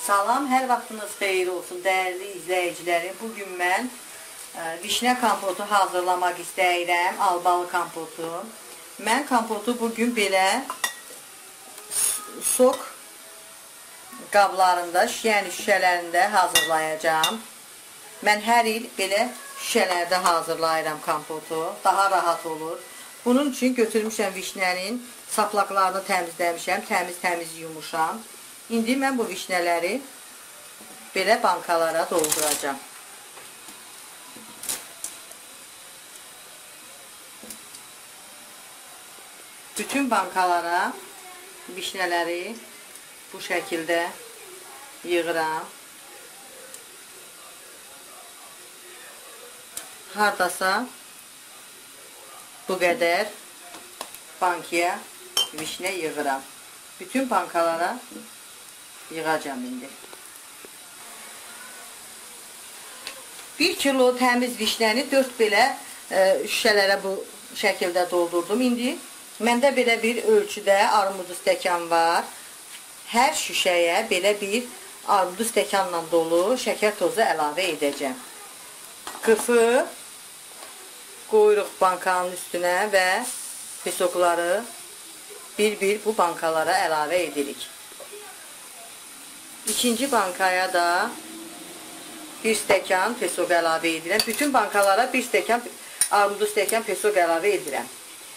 Salam, hər vaxtınız xeyir olsun dəyərli izləyicilərim. Bugün mən vişnə kompotu hazırlamaq istəyirəm, albalı kompotu. Mən kompotu bugün belə sok qablarında, yəni şüşələrində hazırlayacağım. Mən hər il belə şüşələrdə hazırlayıram kompotu, daha rahat olur. Bunun üçün götürmüşəm vişnənin saplaqlarını təmizləmişəm, təmiz yumuşam. İndi mən bu vişnələri belə bankalara dolduracağım. Bütün bankalara vişnələri bu şəkildə yığıram. Hardasa bu qədər bankaya vişnə yığıram. Bütün bankalara yığacağım indi. 1 kilo təmiz vişnəni 4 belə şüşələrə bu şəkildə doldurdum. İndi məndə belə bir ölçüdə armudu stəkan var. Hər şüşəyə belə bir armudu stəkanla dolu şəkər tozu əlavə edəcəm. Qıfı qoyuruq bankanın üstünə və pesokları bir-bir bu bankalara əlavə edirik. İkinci bankaya da bir stəkan pesok əlavə edirəm. Bütün bankalara bir stəkan armudu stəkan pesok əlavə edirəm.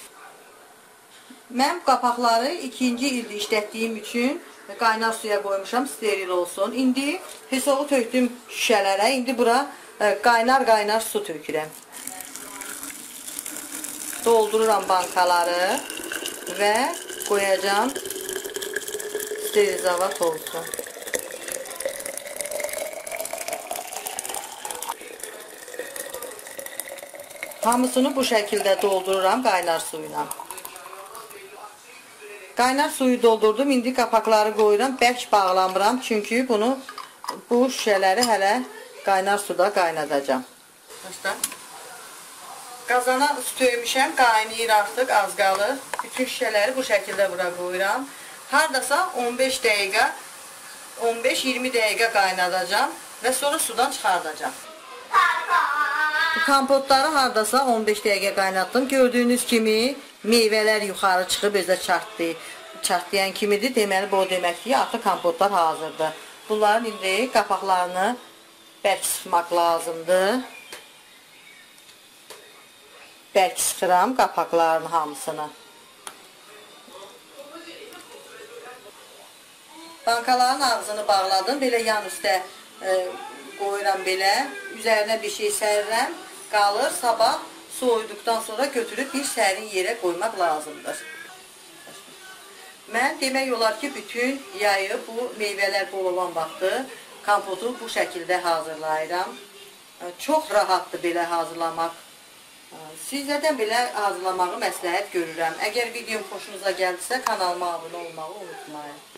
Mən qapaqları ikinci ildə işlətdiyim üçün qaynar suya qoymuşam, steril olsun. İndi pesoku tökdüm şüşələrə. İndi bura qaynar su tökürəm. Doldururam bankaları və qoyacağım sterilizavat olsun. Hamısını bu şəkildə doldururam qaynar suyla. Qaynar suyu doldurdum. İndi qapaqları qoyuram. Bərk bağlamıram. Çünki bu şüşələri hələ qaynar suda qaynadacağım. Qazana su töymüşəm. Qaynayır artıq, az qalır. Bütün şüşələri bu şəkildə bura qoyuram. Hardasa 15-20 dəqiqə qaynadacağım və sonra sudan çıxardacağım. Bu kompotları hardasa 15 dəqiqə qaynatdım. Gördüyünüz kimi meyvələr yuxarı çıxıb özə çartlayan kimidir. Deməli, bu deməkdir ki, artıq kompotlar hazırdır. Bunların indi qapaqlarını bərk sıxmaq lazımdır. Bərk sıxıram qapaqlarının hamısını. Bankaların ağzını bağladım. Belə yan üstə qoyuram belə. Üzərinə bir şey sərirəm. Qalır. Sabah soyuduqdan sonra götürüb bir sərin yerə qoymaq lazımdır. Mən demək olar ki, bütün yayı bu meyvələr bol olan vaxtı kompotu bu şəkildə hazırlayıram. Çox rahatdır belə hazırlamaq. Sizlərdən belə hazırlamağı məsləhət görürəm. Əgər videom xoşunuza gəldisə kanalıma abunə olmağı unutmayın.